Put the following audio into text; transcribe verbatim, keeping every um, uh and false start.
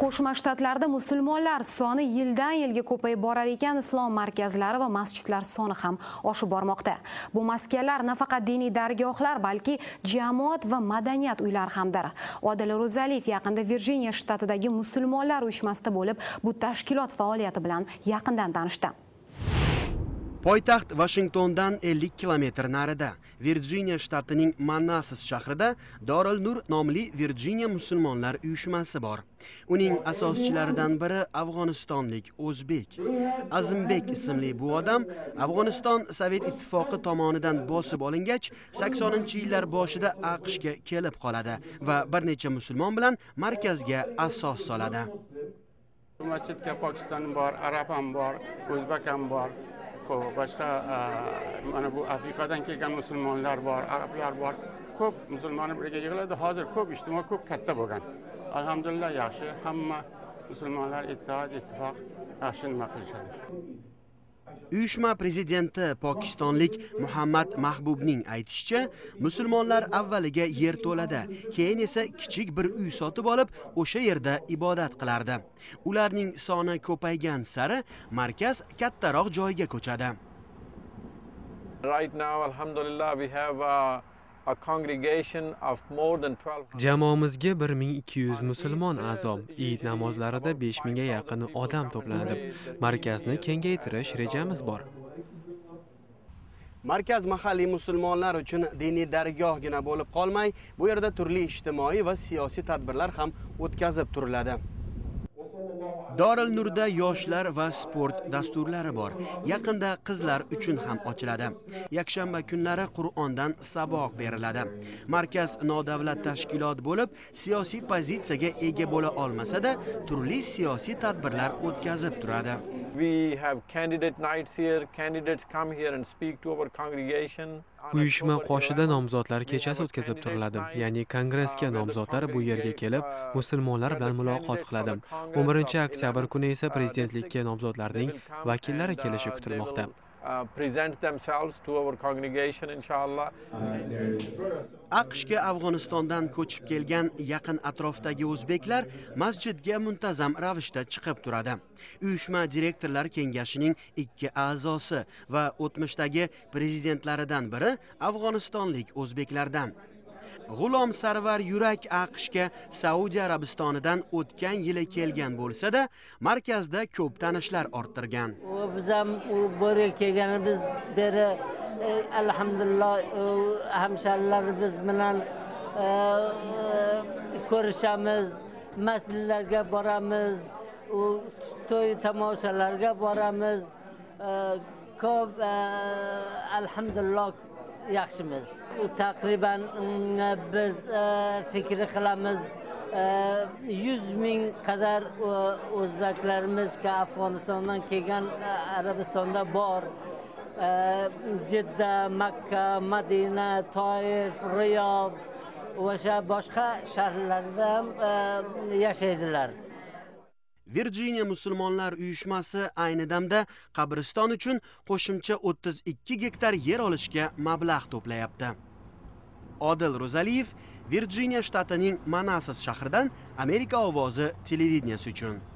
Qo'shma Shtatlarda musulmonlar soni yildan yilga ko'payib borar ekan, islom markazlari va masjidlar soni ham oshib bormoqda. Bu maskanlar nafaqat diniy dargohlar, balki jamoat va madaniyat uylari hamdir. Odil Ro'zaliyev yaqinda Virjiniya shtatidagi musulmonlar uyushmasida bo'lib, bu tashkilot faoliyati bilan yaqindan tanishdi. Poytaxt Washingtondan ellik kilometr narida, Virjiniya shtatining Manassas shahrida Dorul Nur nomli Virjiniya musulmonlar uyushmasi bor. Uning asoschilaridan biri afg'onistonlik o'zbek. Azimbek ismli bu odam Afg'oniston Sovet ittifoqi tomonidan bosib olingach, saksoninchi yillar boshida AQShga kelib qoladi va bir necha musulmon bilan markazga asos soladi. Masjidga Pokiston bor, Arab ham bor, O'zbek ham bor. Boshqa mana bu Afrikadan kelgan musulmonlar bor, arablar bor. Ko'p musulmonlar birga yig'iladi. Hozir ko'p ijtimoiy ko'p katta bo'lgan. Alhamdulillah yaxshi, hamma musulmonlar ittifoq, ittifoq yaxshi nima qilishadi. Uyushma prezidenti pokistonlik Muhammad Mahbubning aytishicha, musulmonlar avvaliga yer to'ladi, keyin esa kichik bir uy sotib olib, o'sha yerda ibodat qilardi. Ularning soni ko'paygan sari markaz kattaroq joyga ko'chadi. Right now, alhamdulillah, we have a, a congregation of more than twelve hundred. Jamoamizga bir ming ikki yuz musulmon a'zo. Eid namozlarida besh mingga yaqin odam to'planadi. Markazni kengaytirish rejamiz bor. Markaz mahalliy musulmonlar uchun diniy dargohgina bo'lib qolmay, bu yerda turli ijtimoiy va siyosiy tadbirlar ham o'tkazib turiladi. Dorul Nurda yoshlar va sport dasturlari bor. Yaqinda qizlar uchun ham ochiladi. Yakshanba kunlari Qur'ondan saboq beriladi. Markaz nodavlat tashkilot bo'lib, siyosiy pozitsiyaga ega bo'la olmasa-da, turli siyosiy tadbirlar o'tkazib turadi. We have candidate nights here. Candidates come here and speak to our congregation. Uyushma qoshida nomzodlar kechasi o'tkazib turiladi. Ya'ni kongressga nomzodlar bu yerga kelib, musulmonlar bilan muloqot qiladi. o'n birinchi oktyabr kuni esa prezidentlikka nomzodlarning vakillari kelishi kutilmoqda. Present themselves to our congregation inshallah. AQShga Afg'onistondan ko'chib kelgan yaqin atrofdagi o'zbeklar masjidga muntazam ravishda chiqib turadi. Uyushma direktorlar kengashining ikki a'zosi va o'tmishdagi prezidentlaridan biri afg'onistonlik o'zbeklardan. G'ulom Sarvar Yurak AQShga Saudiya Arabistonidan o'tgan yili kelgan bo'lsa-da, markazda ko'p tanishlar orttirgan. Biz ham u borga kelganimiz beri alhamdulillah hamsharlarimiz bilan ko'rishamiz, masjidlarga boramiz, to'y tomoshalarga boramiz. Ko'p alhamdulillah yaxshimiz. Taqriban biz fikr qilamiz yuz ming qadar o'zbeklarimiz Afg'onistondan kelgan Arabistonda bor. Jidda, Makka, Madina, Toif, Riyod va boshqa shaharlarda ham yashaydilar. Virjiniya musulmonlar uyushmasi ayni damda qabriston uchun qo'shimcha o'ttiz ikki gektar yer olishga mablag' to'playapti. Odil Ro'zaliyev Virjiniya shtatining Manassas shahridan Amerika ovozi televideniyasi uchun.